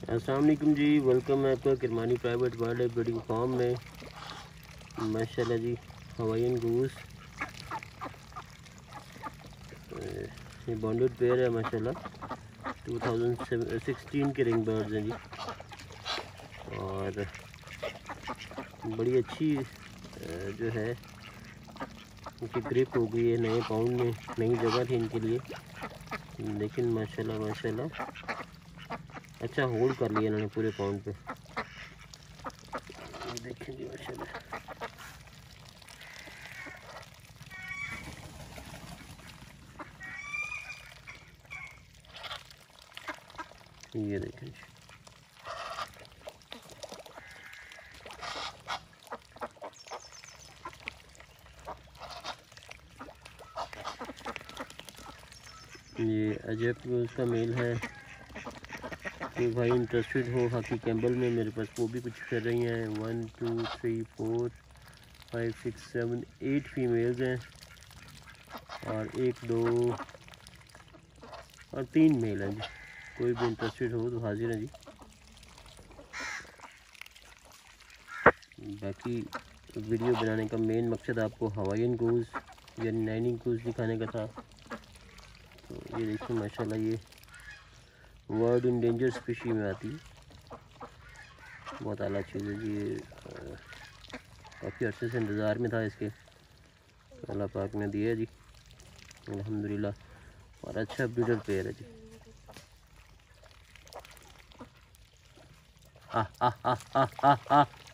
अस्सलाम वालेकुम जी, वेलकम है आपका Kirmani private wildlife breeding farm में। माशाल्लाह जी, हवाईयन गूस ये बॉन्डेड पेयर है माशाल्लाह। 2016 के रिंग बर्ड्स हैं जी, और बड़ी अच्छी जो है इनकी ग्रिप हो गई है नए पाउंड में। नई जगह थी इनके लिए, लेकिन माशाल्लाह माशाल्लाह अच्छा होल्ड कर लिया इन्होंने पूरे पाउंड पे। देखें जी माशाल्लाह, ये देखें जी। ये अजब उसका मेल है। तो भाई इंटरेस्टेड हो हाकी कैम्बल में, मेरे पास वो भी कुछ कर रही हैं। 1 2 3 4 5 6 7 8 फीमेल्स हैं, और 1 2 और 3 मेल हैं जी। कोई भी इंटरेस्टेड हो तो हाजिर है जी। बाकी वीडियो बनाने का मेन मकसद आपको हवाईयन गूस या नैनी गूस दिखाने का था। तो ये देखिए माशाल्लाह, ये वर्ल्ड इंडेंजर स्पीशी में आती है। बहुत आला चीज़ है जी। ये काफ़ी अर्से से इंतज़ार में था इसके, तो अल्लाह पाक ने दिया जी अल्हम्दुलिल्लाह, और अच्छा ब्रीडर पेयर है जी। आ आ आ आ आ आ